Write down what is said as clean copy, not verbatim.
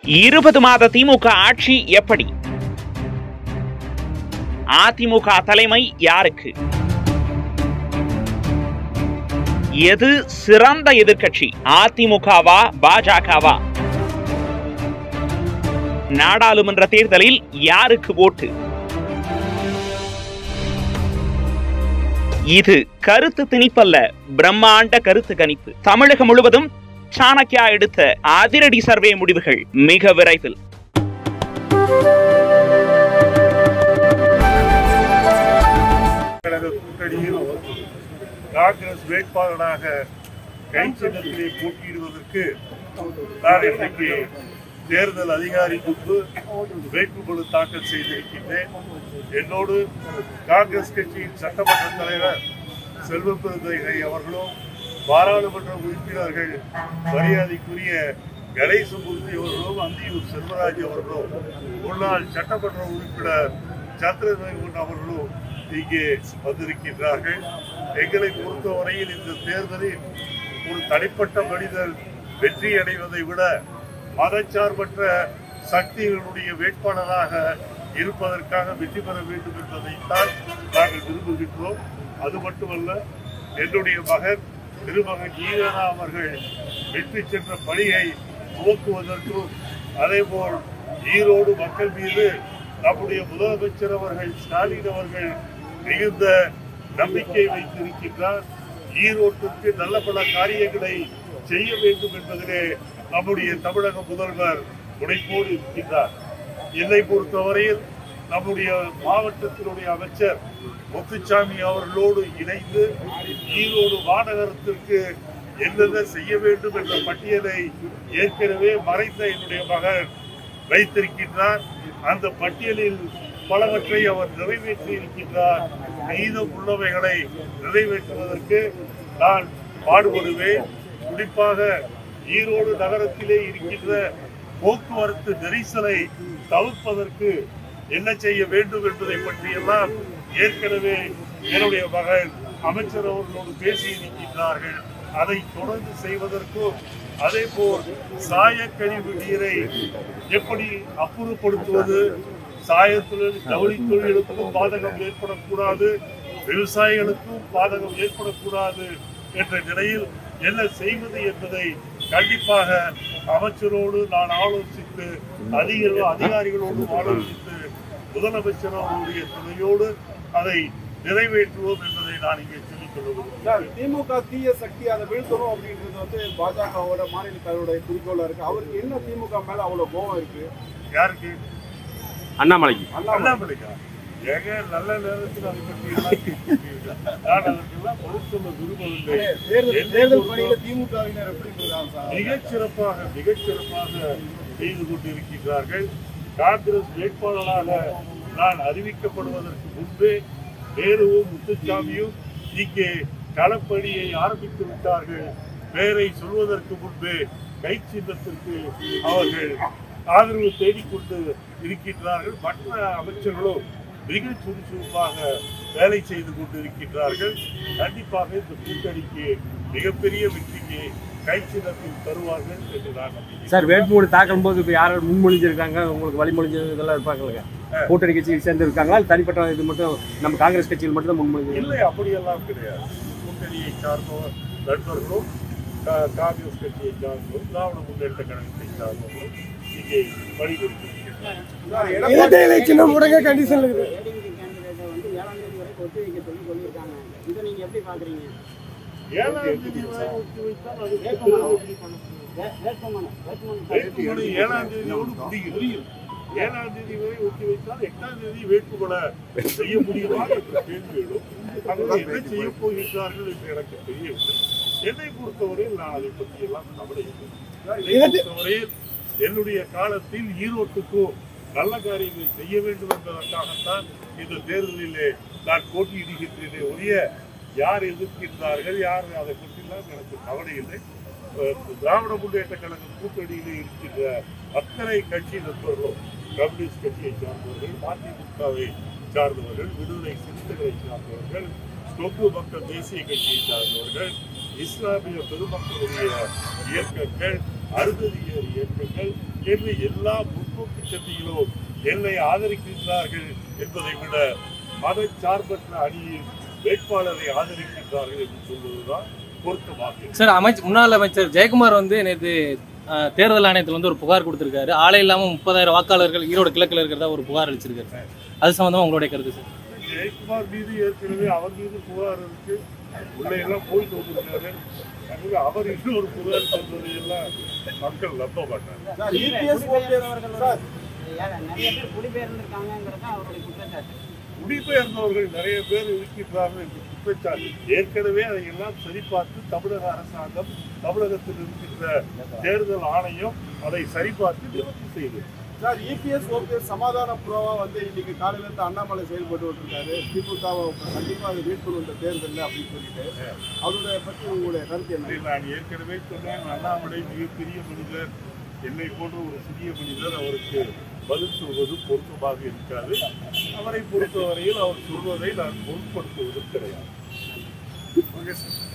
20 மாத திமுக ஆட்சி எப்படி? அதிமுக தலைமை யாருக்கு? எது சிறந்த எதிர்க்கட்சி, அதிமுகவா பாஜகவா? நாடாளுமன்ற தேர்தலில் யாருக்கு ஓட்டு? இது கருத்து திணிப்பல்ல, பிரம்மாண்ட கருத்து கணிப்பு. தமிழகம் முழுவதும் சாணக்கியா எடுத்த அதிரடி சர்வே முடிவுகள் மிக விரைவில். கூட்டணியில் காங்கிரஸ் வேட்பாளராக கைச்சின்னத்திலே போட்டியிடுவதற்கு நான் இன்றைக்கு தேர்தல் அதிகாரி முன்பு வேட்புமனு தாக்கல் செய்திருக்கின்றேன். என்னோடு காங்கிரஸ் கட்சியின் சட்டமன்ற தலைவர் செல்வ பெருந்தகை அவர்களும், பாராளுமன்ற உறுப்பினர்கள் மரியாதைக்குரிய கணேசமூர்த்தி அவர்களும், அந்தியூர் செல்வராஜ் அவர்களும், முன்னாள் சட்டமன்ற உறுப்பினர் சந்திரசேகரன் அவர்களும் இங்கே வந்திருக்கின்றார்கள். எங்களை பொறுத்தவரையில் இந்த தேர்தலில் ஒரு தனிப்பட்ட மனிதர் வெற்றி அடைவதை விட மதச்சார்பற்ற சக்திகளுடைய வேட்பாளராக இருப்பதற்காக வெற்றி பெற வேண்டும் என்பதைத்தான் நாங்கள் விரும்புகின்றோம். அது மட்டுமல்ல, என்னுடைய மகன் திருமகன் ஈவேரா அவர்கள் வெற்றி சென்ற பணியை துவக்குவதற்கும், அதேபோல் ஈரோடு மக்கள் மீது நம்முடைய முதலமைச்சர் அவர்கள் ஸ்டாலின் அவர்கள் மிகுந்த நம்பிக்கை வைத்திருக்கின்றார். ஈரோட்டிற்கு நல்ல பல காரியங்களை செய்ய வேண்டும் என்பதிலே நம்முடைய தமிழக முதல்வர் முனைப்போடு இருக்கின்றார். என்னை பொறுத்தவரையில் நம்முடைய மாவட்டத்தினுடைய அமைச்சர் முத்துசாமி அவர்களோடு இணைந்து ஈரோடு மாநகரத்திற்கு என்னென்ன செய்ய வேண்டும் என்ற பட்டியலை ஏற்கனவே மறைந்த என்னுடைய மகன் வைத்திருக்கின்றார். அந்த பட்டியலில் பலவற்றை அவர் நிறைவேற்றி இருக்கின்றார். மீதம் உள்ளவைகளை நிறைவேற்றுவதற்கு நான் பாடுபடுவேன். குறிப்பாக ஈரோடு நகரத்திலே இருக்கின்ற போக்குவரத்து நெரிசலை தவிர்ப்பதற்கு என்ன செய்ய வேண்டும் என்பதை பற்றியெல்லாம் ஏற்கனவே என்னுடைய மகன் அமைச்சர் அவர்களோடு பேசியிருக்கின்றார்கள். அதை தொடர்ந்து செய்வதற்கும், அதே போல் சாயக்கழிவு நீரை எப்படி அப்புறப்படுத்துவது, சாயத்தொழில் ஜவுளி தொழிலுக்கும் பாதகம் ஏற்படக்கூடாது, விவசாயிகளுக்கும் பாதகம் ஏற்படக்கூடாது என்ற நிலையில் என்ன செய்வது என்பதை கண்டிப்பாக அமைச்சரோடு நான் ஆலோசித்து, அதிகாரிகளோடு ஆலோசித்து, முதலமைச்சர் அவர்களுடைய துணையோடு அதை நிறைவேற்றுவோம் என்பதை நான் இங்கே சொல்லிக் கொள்கிறேன். திமுக தீய சக்தி அதை வீழ்த்தணும் அப்படின்றது பாஜகவோட மாநில தலைவருடைய குறிக்கோளா இருக்கு. அவருக்கு என்ன திமுக மேல அவ்வளவு கோபம் இருக்கு? யாருக்கு? அண்ணாமலைக்கு. அண்ணாமலைக்கா? ஏக நல்ல நேரத்தில் அதை பற்றி நான் அதற்கெல்லாம் பொருள் சொல்ல விரும்பவில்லை. தேர்தல் பணியில திமுகவினர் எப்படி மிகச்சிறப்பாக செய்து கொண்டிருக்கிறார்கள். காங்கிரஸ் வேட்பாளராக நான் அறிவிக்கப்படுவதற்கு முன்பே நேருவும் முத்துசாமியும் இங்கே களப்பணியை ஆரம்பித்து விட்டார்கள். பெயரை சொல்வதற்கு முன்பே கை சின்னத்திற்கு அவர்கள் ஆதரவு தேடிக்கொண்டு இருக்கின்றார்கள். மற்ற அமைச்சர்களும் மிக சுறுசுறுப்பாக வேலை செய்து கொண்டிருக்கின்றார்கள். கண்டிப்பாக இந்த கூட்டணிக்கு மிகப்பெரிய வெற்றிக்கு கை சின்னத்தில் தருவார்கள் என்று நான் நம்புகிறேன். சார், வேட்புமனு தாக்கும் போது இப்போ யாரும் முன்மொழிஞ்சிருக்காங்க, உங்களுக்கு வழிமொழிஞ்சது இதெல்லாம் இருப்பாங்க. கூட்டணி கட்சியில் சேர்ந்து இருக்காங்களா, தனிப்பட்ட இது மட்டும் நம்ம காங்கிரஸ் கட்சியில் மட்டும் தான் முன்மொழிஞ்சு? இல்லை, அப்படியெல்லாம் கிடையாது. கூட்டணியை சார்ந்தோர் நண்பர்களும், காங்கிரஸ் கட்சியை சார்ந்தோர், திராவிட முன்னேற்ற கழகத்தை சார்ந்தோரும் இங்கே பணிபுரிந்திருக்கிறார். வேட்புமனு 7ஆம் தேதியோடு முடியும். 7ஆம் தேதி வரை ஒத்தி வைத்தால் 8ஆம் தேதி வேட்புமனு செய்ய முடியுமா என்ற கேள்விகளும் அவர்கள் என்ன செய்ய போகிறார்கள் என்று எனக்கு தெரியவில்லை. என்னை பொறுத்தவரையில் நான் அதை பற்றி எல்லாம் கவலையில்லை. என்னுடைய காலத்தில் ஈரோட்டுக்கும் நல்ல காரியங்களை செய்ய வேண்டும் என்பதற்காகத்தான் இந்த தேர்தலிலே நான் போட்டியிடுகின்றேனே ஒழிய யார் எதிர்க்கின்றார்கள், யார் அதை பற்றிலாம் எனக்கு கவலை இல்லை. திராவிட முன்னேற்ற கழகம் கூட்டணியிலே இருக்கின்ற அத்தனை கட்சி நண்பர்களும், கம்யூனிஸ்ட் கட்சியை சார்ந்தவர்கள், மதிமுகவை சார்ந்தவர்கள், விடுதலை சிறுத்தைகளை சார்ந்தவர்கள், கொங்கு மக்கள் தேசிய கட்சியை சார்ந்தவர்கள், இஸ்லாமிய பெருமக்களுடைய இயக்கங்கள், அருந்ததியர் இயக்கங்கள், என்று எல்லா முற்போக்கு சக்திகளும் என்னை ஆதரிக்கின்றார்கள் என்பதை விட மதச்சார்பற்ற அணியின் வேட்பாளரை ஆதரிக்கின்றார்கள் என்று சொல்வதுதான் பொருத்தமாக. சார், முன்னாள் அமைச்சர் ஜெயக்குமார் வந்து நேற்று தேர்தல் ஆணையத்தில் வந்து ஒரு புகார் கொடுத்திருக்காரு. ஆளை இல்லாமல் 30,000 வாக்காளர்கள் ஈரோடு கிழக்கில் இருக்கிறதா ஒரு புகார் அளிச்சிருக்காரு சார். அது சம்பந்தமா உங்களுடைய கருத்து சார்? ஜெயக்குமார் மீது ஏற்கனவே அவர் மீது புகார் இருக்கு, உள்ளே எல்லாம் போயிட்டு வந்திருக்காரு. அவர் இன்னும் ஒரு புகார் சொல்வதை எல்லாம் மக்கள் நம்ப மாட்டாங்க. குடிபெயர்ந்தவர்கள் நிறைய பேர் இருக்கின்றார்கள் என்று குற்றச்சாட்டு. ஏற்கனவே அதையெல்லாம் சரிபார்த்து தமிழக அரசாங்கம், தமிழகத்தில் இருக்கின்ற தேர்தல் ஆணையம் அதை சரிபார்த்து நிவர்த்தி செய்தது. சார், EPS OPS சமாதான புரோவா வந்து இன்னைக்கு காலையில இருந்து அண்ணாமலை செயல்பட்டு இருக்காரு. திமுகவை கண்டிப்பாக மீட்கணும் இந்த தேர்தலில் அப்படின்னு சொல்லிட்டு அவருடைய பற்றி உங்களுடைய கருத்து என்ன? நான் ஏற்கனவே சொன்னேன், அண்ணாமலை மிகப்பெரிய மனிதர், என்னை போன்ற ஒரு சிறிய மனிதர், அவருக்கு பதில் சொல்வது பொருத்தமாக இருக்காது. அவரை பொறுத்தவரையில் அவர் சொல்வதை நான் பொருட்படுத்துவது கிடையாது.